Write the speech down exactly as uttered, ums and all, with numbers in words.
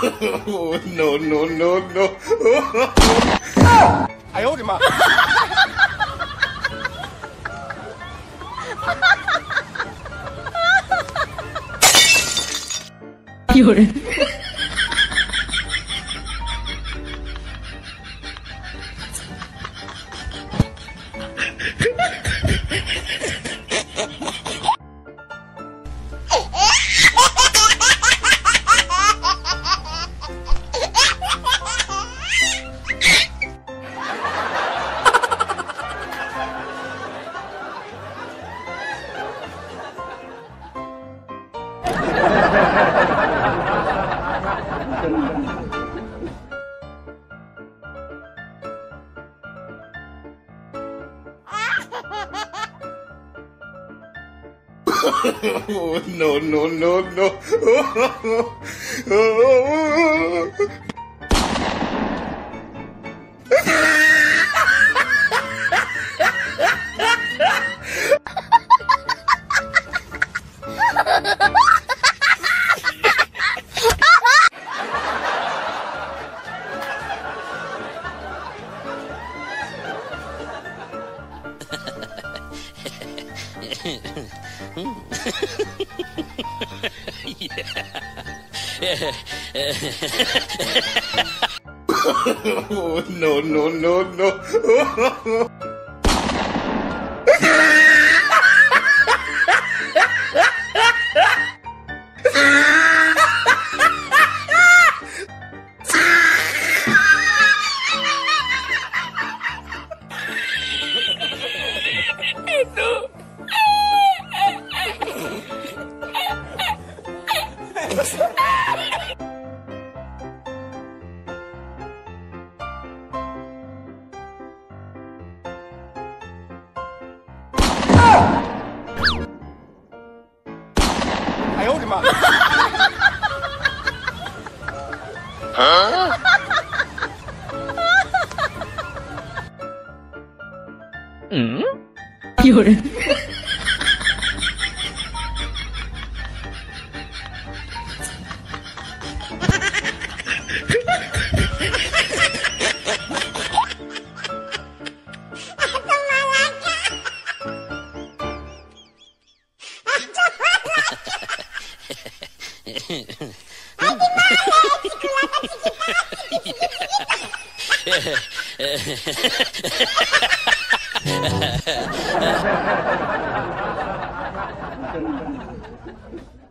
No no no no. 哎呦我的妈！ 有人。 No no no no. No no no no. 哎呦我的妈！ 啊？ 嗯？有人。 Ha ha ha ha.